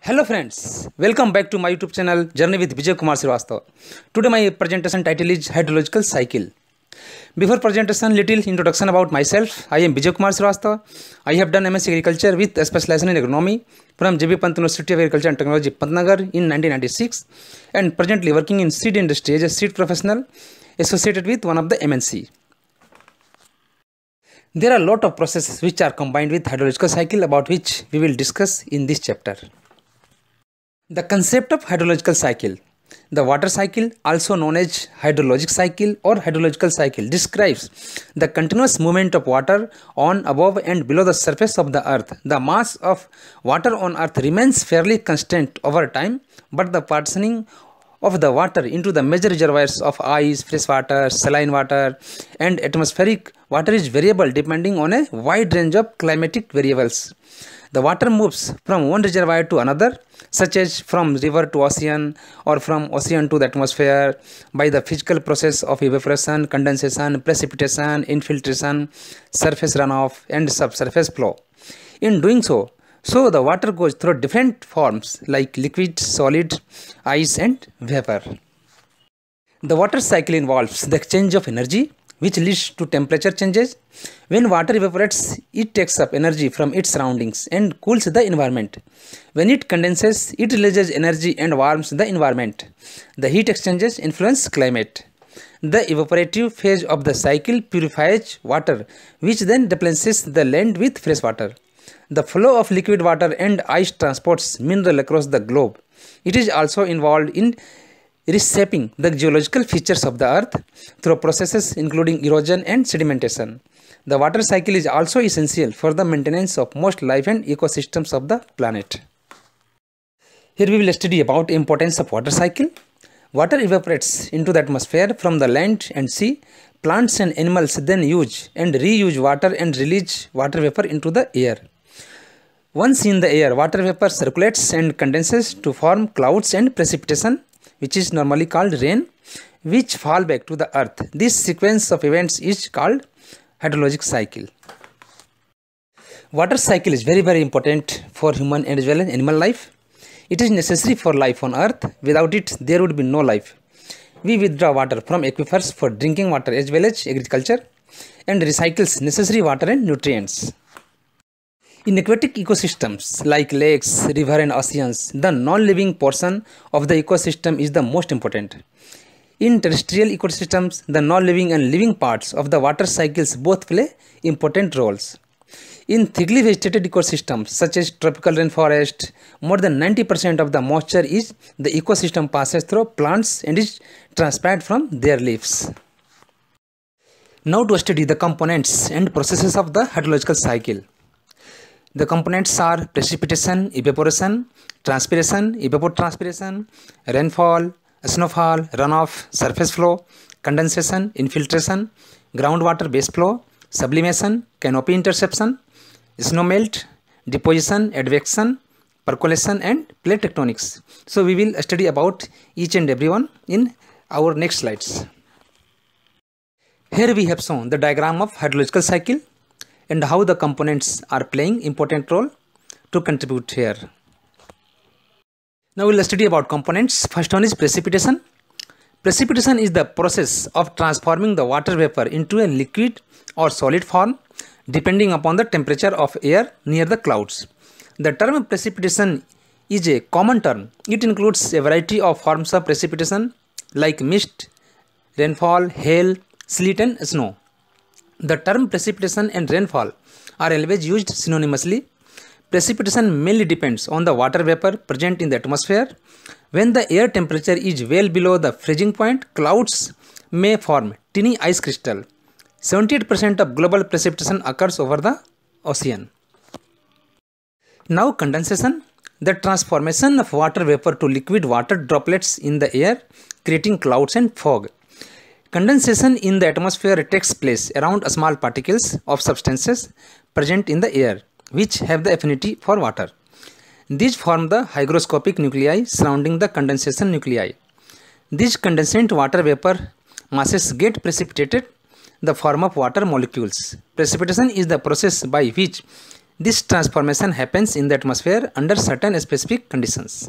Hello friends, welcome back to my YouTube channel Journey with VIJAYKUMAR SHRIVASTAV. Today my presentation title is Hydrological Cycle. Before presentation, little introduction about myself. I am VIJAYKUMAR SHRIVASTAV. I have done M.Sc Agriculture with a specialization in Agronomy from J.B. Pant University of Agriculture and Technology, Pantnagar in 1996 and presently working in seed industry as a seed professional associated with one of the M.Sc. There are a lot of processes which are combined with hydrological cycle about which we will discuss in this chapter. The concept of hydrological cycle. The water cycle, also known as hydrologic cycle or hydrological cycle, describes the continuous movement of water on, above and below the surface of the earth. The mass of water on earth remains fairly constant over time, but the partitioning of the water into the major reservoirs of ice, fresh water, saline water and atmospheric water is variable depending on a wide range of climatic variables. The water moves from one reservoir to another, such as from river to ocean or from ocean to the atmosphere by the physical process of evaporation, condensation, precipitation, infiltration, surface runoff and subsurface flow. In doing so, the water goes through different forms like liquid, solid, ice and vapor. The water cycle involves the exchange of energy which leads to temperature changes. When water evaporates, it takes up energy from its surroundings and cools the environment. When it condenses, it releases energy and warms the environment. The heat exchanges influence climate. The evaporative phase of the cycle purifies water, which then replenishes the land with fresh water. The flow of liquid water and ice transports mineral across the globe. It is also involved in reshaping the geological features of the earth through processes including erosion and sedimentation. The water cycle is also essential for the maintenance of most life and ecosystems of the planet. Here we will study about the importance of water cycle. Water evaporates into the atmosphere from the land and sea. Plants and animals then use and reuse water and release water vapor into the air. Once in the air, water vapor circulates and condenses to form clouds and precipitation, which is normally called rain, which fall back to the earth. This sequence of events is called hydrologic cycle. Water cycle is very important for human and as well as animal life. It is necessary for life on earth. Without it, there would be no life. We withdraw water from aquifers for drinking water as well as agriculture and recycles necessary water and nutrients. In aquatic ecosystems like lakes, rivers and oceans, the non-living portion of the ecosystem is the most important. In terrestrial ecosystems, the non-living and living parts of the water cycles both play important roles. In thickly vegetated ecosystems such as tropical rainforest, more than 90% of the moisture is the ecosystem passes through plants and is transpired from their leaves. Now to study the components and processes of the hydrological cycle. The components are precipitation, evaporation, transpiration, evapotranspiration, rainfall, snowfall, runoff, surface flow, condensation, infiltration, groundwater base flow, sublimation, canopy interception, snowmelt, deposition, advection, percolation and plate tectonics. So we will study about each and every one in our next slides. Here we have shown the diagram of hydrological cycle and how the components are playing important role to contribute here. Now we will study about components. First one is precipitation. Precipitation is the process of transforming the water vapor into a liquid or solid form depending upon the temperature of air near the clouds. The term precipitation is a common term. It includes a variety of forms of precipitation like mist, rainfall, hail, sleet and snow. The term precipitation and rainfall are always used synonymously. Precipitation mainly depends on the water vapor present in the atmosphere. When the air temperature is well below the freezing point, clouds may form tiny ice crystal. 78% of global precipitation occurs over the ocean. Now condensation, the transformation of water vapor to liquid water droplets in the air, creating clouds and fog. Condensation in the atmosphere takes place around small particles of substances present in the air, which have the affinity for water. These form the hygroscopic nuclei surrounding the condensation nuclei. These condensate water vapor masses get precipitated in the form of water molecules. Precipitation is the process by which This transformation happens in the atmosphere under certain specific conditions.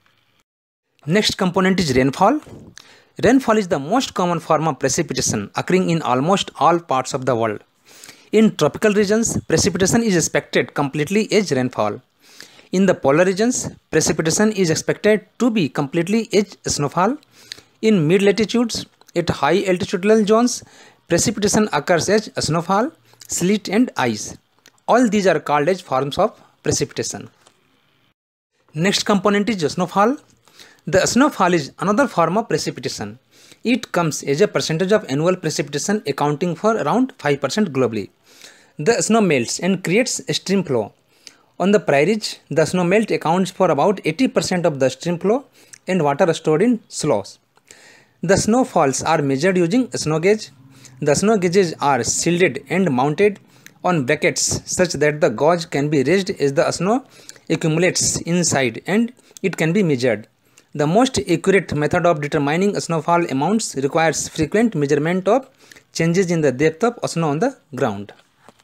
Next component is rainfall. Rainfall is the most common form of precipitation occurring in almost all parts of the world. In tropical regions, precipitation is expected completely as rainfall. In the polar regions, precipitation is expected to be completely as snowfall. In mid-latitudes, at high altitudinal zones, precipitation occurs as snowfall, sleet and ice. All these are called as forms of precipitation. Next component is snowfall. The snowfall is another form of precipitation. It comes as a percentage of annual precipitation accounting for around 5% globally. The snow melts and creates stream flow. On the prairies, the snow melt accounts for about 80% of the stream flow and water stored in sloughs. The snowfalls are measured using snow gauge. The snow gauges are shielded and mounted on brackets such that the gauge can be raised as the snow accumulates inside and it can be measured. The most accurate method of determining snowfall amounts requires frequent measurement of changes in the depth of snow on the ground.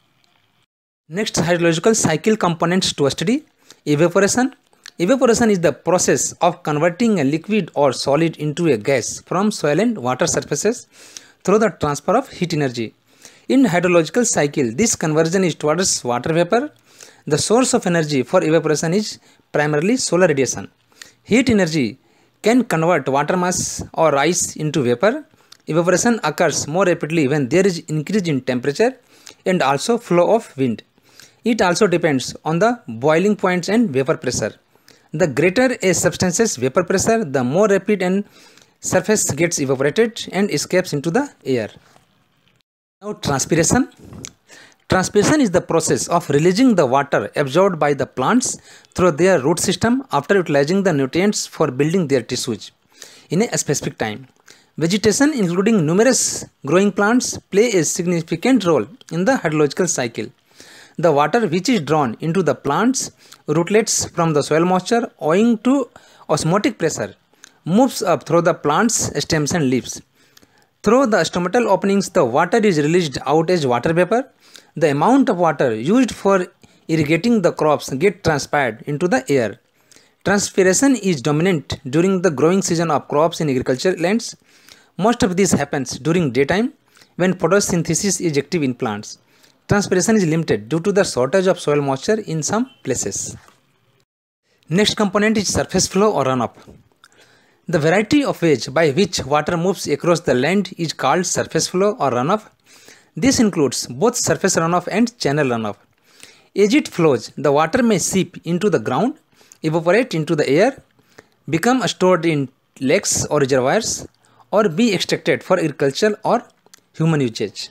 Next, hydrological cycle components to study. Evaporation. Evaporation is the process of converting a liquid or solid into a gas from soil and water surfaces through the transfer of heat energy. In hydrological cycle, this conversion is towards water vapor. The source of energy for evaporation is primarily solar radiation. Heat energy can convert water mass or ice into vapor. Evaporation occurs more rapidly when there is increase in temperature and also flow of wind. It also depends on the boiling points and vapor pressure. The greater a substance's vapor pressure, the more rapid and surface gets evaporated and escapes into the air. Now transpiration. Transpiration is the process of releasing the water absorbed by the plants through their root system after utilizing the nutrients for building their tissues in a specific time. Vegetation, including numerous growing plants, play a significant role in the hydrological cycle. The water which is drawn into the plant's rootlets from the soil moisture owing to osmotic pressure moves up through the plant's stems and leaves. Through the stomatal openings, the water is released out as water vapor. The amount of water used for irrigating the crops gets transpired into the air. Transpiration is dominant during the growing season of crops in agriculture lands. Most of this happens during daytime when photosynthesis is active in plants. Transpiration is limited due to the shortage of soil moisture in some places. Next component is surface flow or runoff. The variety of ways by which water moves across the land is called surface flow or runoff. This includes both surface runoff and channel runoff. As it flows, the water may seep into the ground, evaporate into the air, become stored in lakes or reservoirs, or be extracted for agricultural or human usage.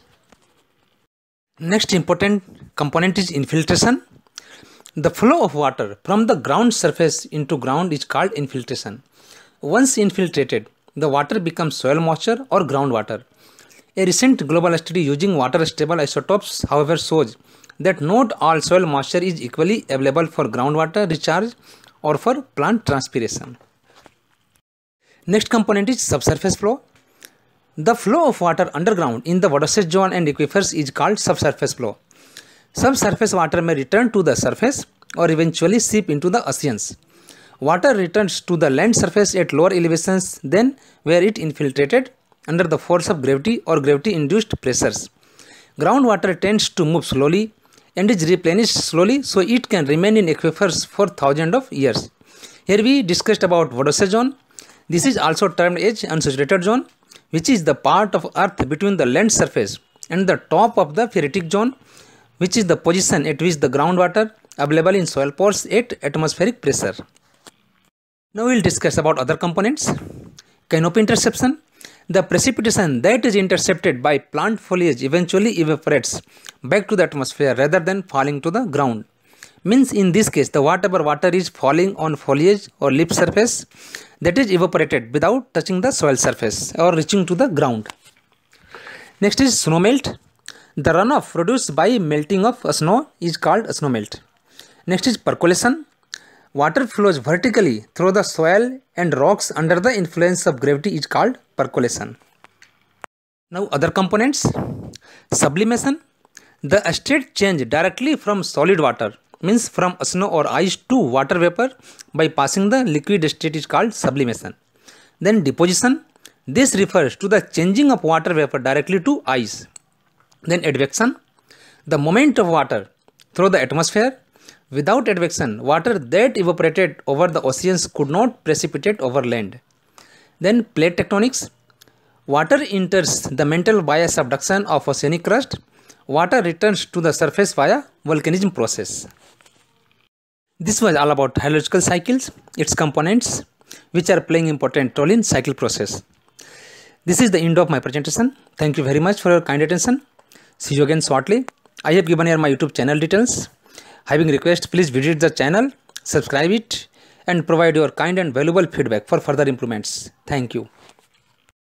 Next important component is infiltration. The flow of water from the ground surface into ground is called infiltration. Once infiltrated, the water becomes soil moisture or groundwater. A recent global study using water-stable isotopes, however, shows that not all soil moisture is equally available for groundwater recharge or for plant transpiration. Next component is subsurface flow. The flow of water underground in the watershed zone and aquifers is called subsurface flow. Subsurface water may return to the surface or eventually seep into the oceans. Water returns to the land surface at lower elevations than where it infiltrated under the force of gravity or gravity-induced pressures. Groundwater tends to move slowly and is replenished slowly, so it can remain in aquifers for thousands of years. Here we discussed about watershed zone. This is also termed as unsaturated zone, which is the part of earth between the land surface and the top of the phreatic zone, which is the position at which the groundwater available in soil pores at atmospheric pressure. Now we will discuss about other components. Canopy interception. The precipitation that is intercepted by plant foliage eventually evaporates back to the atmosphere rather than falling to the ground. Means in this case, the whatever water is falling on foliage or leaf surface, that is evaporated without touching the soil surface or reaching to the ground. Next is snowmelt. The runoff produced by melting of snow is called snowmelt. Next is percolation. Water flows vertically through the soil and rocks under the influence of gravity is called percolation. Now other components. Sublimation. The state change directly from solid water means from snow or ice to water vapor by passing the liquid state is called sublimation. Then deposition, this refers to the changing of water vapor directly to ice. Then advection, the movement of water through the atmosphere. Without advection, water that evaporated over the oceans could not precipitate over land. Then plate tectonics, water enters the mantle via subduction of oceanic crust. Water returns to the surface via volcanism process. This was all about hydrological cycles, its components, which are playing important role in cycle process. This is the end of my presentation. Thank you very much for your kind attention. See you again shortly. I have given here my YouTube channel details. Having request, please visit the channel, subscribe it, and provide your kind and valuable feedback for further improvements. Thank you.